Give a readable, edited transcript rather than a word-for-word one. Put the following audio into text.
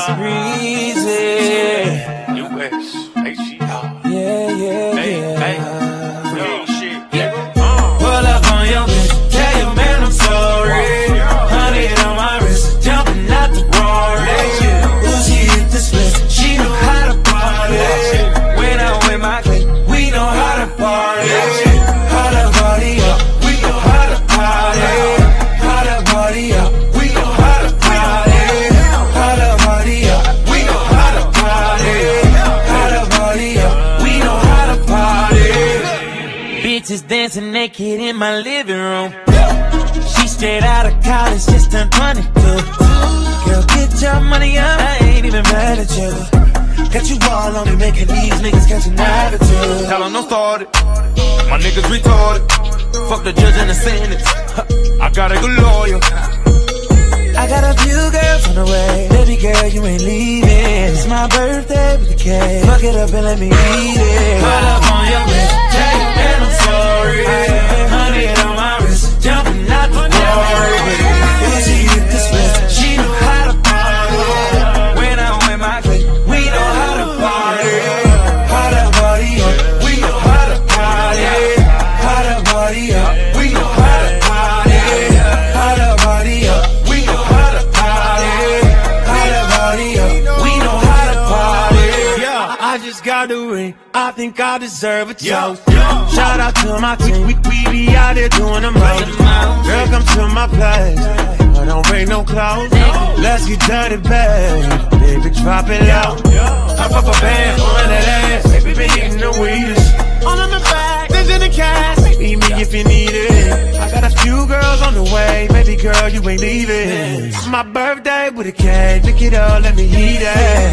breezy. Pull up on your bitch, tell your man I'm sorry. 100 on my wrist, jumping out the Rory. Uzi hit the split, she know how to party. When I'm with my clique, we know how to party. How to party up, we know how to party. How to party up, we know how to party. How to party up, we know how to party. How to party up, we know how to party. Bitches dancing naked in my living room. She straight out of college, just turned 22. Girl, get your money up, I ain't even mad at you. Got you all on me, making these niggas catch an attitude. Tell them don't start it, my niggas retarded. Fuck the judge and the sentence, I got a good lawyer. I got a few girls on the way, baby girl, you ain't leaving. It's my birthday with the cake, fuck it up and let me eat it. Pull up on your wrist, tell you man I'm sorry. 100 on my wrist, jumping out the Rory. Uzi hit the split, she know how to party. When I'm with my clique, we know how to party. How to party up, we know how to party. How to party up, we know how to party. How to party up, we know how to party. How to party up, we know how to party. Yeah, I just got the ring, I think I deserve a toast. Shout out to my team, we be out there doing the most. Girl, come to my place, I don't bring no clothes. Let's get dirty, babe, baby, drop it low. Pop up a band on that ass, baby, been hitting the wheels. All in the back, there's in the cash, meet me if you need it. I got a few girls on the way, baby girl, you ain't leaving. It's my birthday with a cake, pick it up, let me eat it.